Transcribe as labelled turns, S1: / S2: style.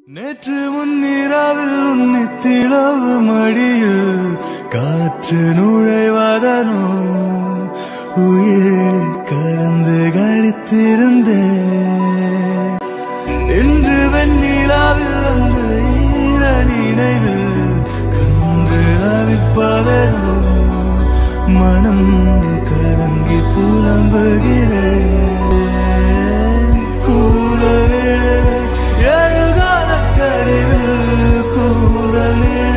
S1: நேற்று முன்னிரவில் உன்னித்திரவு மடியில் காற்று நுழைவதனோ உயிர் கலந்து கழித்திருந்தேன். இன்று வெண்ணிலாவில் அந்த ஈர நினைவில் கன்று அவிப்பதனோ மனம் கலங்கி புலம்புகிறேன். கூடலே எழுகாத சரிவில் கூடலே